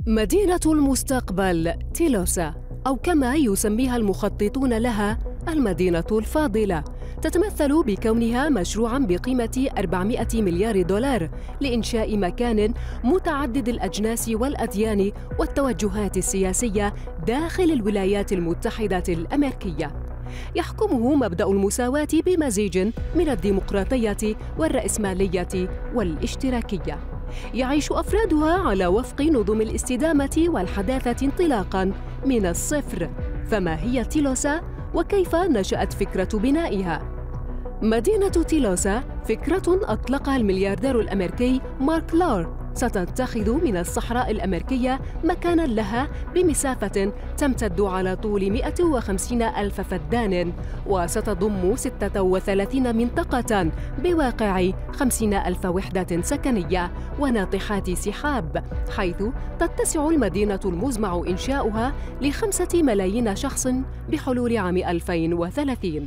مدينة المستقبل تيلوسا، أو كما يسميها المخططون لها المدينة الفاضلة، تتمثل بكونها مشروعاً بقيمة 400 مليار دولار لإنشاء مكان متعدد الأجناس والأديان والتوجهات السياسية داخل الولايات المتحدة الأمريكية. يحكمه مبدأ المساواة بمزيج من الديمقراطية والرأسمالية والاشتراكية. يعيش أفرادها على وفق نظم الاستدامة والحداثة انطلاقاً من الصفر. فما هي تيلوسا وكيف نشأت فكرة بنائها؟ مدينة تيلوسا فكرة أطلقها الملياردير الأمريكي مارك لور، ستتخذ من الصحراء الأمريكية مكاناً لها بمسافة تمتد على طول 150 ألف فدان، وستضم 36 منطقة بواقع 50 ألف وحدة سكنية وناطحات سحاب، حيث تتسع المدينة المزمع إنشاؤها ل5 ملايين شخص بحلول عام 2030.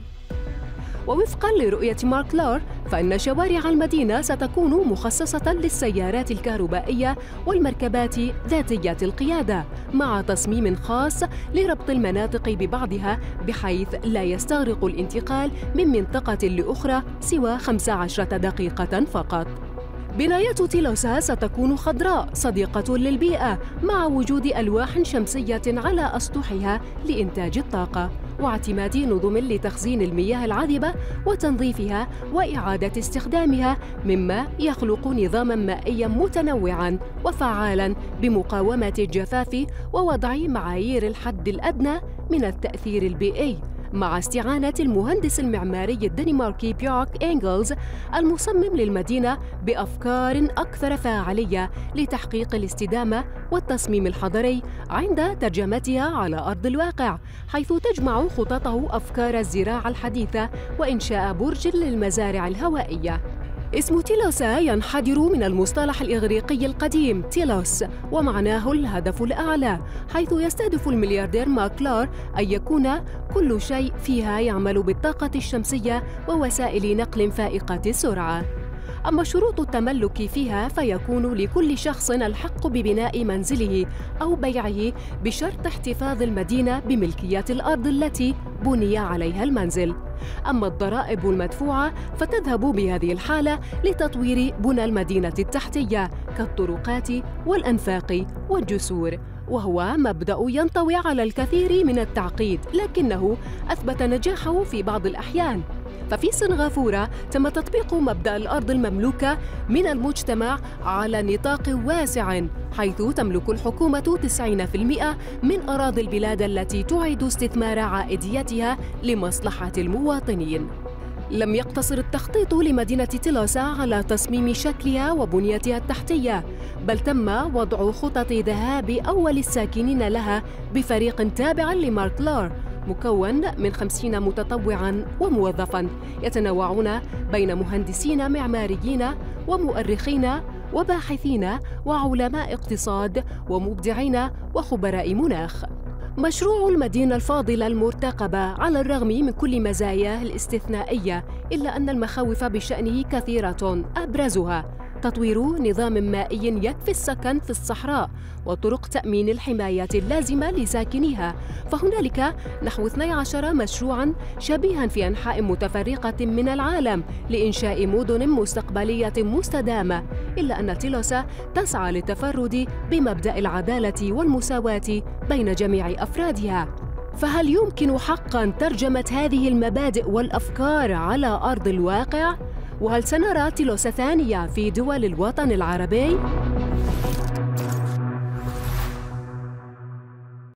ووفقاً لرؤية مارك لور، فإن شوارع المدينة ستكون مخصصة للسيارات الكهربائية والمركبات ذاتية القيادة، مع تصميم خاص لربط المناطق ببعضها بحيث لا يستغرق الانتقال من منطقة لأخرى سوى 15 دقيقة فقط. بناية تيلوسا ستكون خضراء صديقة للبيئة، مع وجود ألواح شمسية على أسطحها لإنتاج الطاقة، واعتماد نظم لتخزين المياه العذبة وتنظيفها وإعادة استخدامها، مما يخلق نظاماً مائياً متنوعاً وفعالاً بمقاومة الجفاف ووضع معايير الحد الأدنى من التأثير البيئي، مع استعانة المهندس المعماري الدنماركي بيورك إنجلز المصمم للمدينة بأفكار أكثر فاعلية لتحقيق الاستدامة والتصميم الحضري عند ترجمتها على أرض الواقع، حيث تجمع خططه أفكار الزراعة الحديثة وإنشاء برج للمزارع الهوائية. اسم تيلوسا ينحدر من المصطلح الإغريقي القديم تيلوس، ومعناه الهدف الأعلى، حيث يستهدف الملياردير مارك لور أن يكون كل شيء فيها يعمل بالطاقة الشمسية ووسائل نقل فائقة السرعة. أما شروط التملك فيها فيكون لكل شخص الحق ببناء منزله أو بيعه بشرط احتفاظ المدينة بملكية الأرض التي بني عليها المنزل. أما الضرائب المدفوعة فتذهب بهذه الحالة لتطوير بنى المدينة التحتية كالطرقات والأنفاق والجسور، وهو مبدأ ينطوي على الكثير من التعقيد، لكنه أثبت نجاحه في بعض الأحيان. ففي سنغافورة تم تطبيق مبدأ الأرض المملوكة من المجتمع على نطاق واسع، حيث تملك الحكومة 90% من أراضي البلاد التي تعيد استثمار عائديتها لمصلحة المواطنين. لم يقتصر التخطيط لمدينة تيلوسا على تصميم شكلها وبنيتها التحتية، بل تم وضع خطط ذهاب أول الساكنين لها بفريق تابع لمارك لور، مكون من 50 متطوعاً وموظفاً يتنوعون بين مهندسين معماريين ومؤرخين وباحثين وعلماء اقتصاد ومبدعين وخبراء مناخ. مشروع المدينة الفاضلة المرتقبة على الرغم من كل مزاياه الاستثنائية، إلا أن المخاوف بشأنه كثيرة، أبرزها تطوير نظام مائي يكفي السكن في الصحراء وطرق تأمين الحماية اللازمة لساكنيها، فهنالك نحو 12 مشروعاً شبيهاً في أنحاء متفرقة من العالم لإنشاء مدن مستقبلية مستدامة، إلا أن تيلوسا تسعى للتفرد بمبدأ العدالة والمساواة بين جميع أفرادها. فهل يمكن حقاً ترجمة هذه المبادئ والأفكار على أرض الواقع؟ وهل سنرى تيلوسا ثانية في دول الوطن العربي؟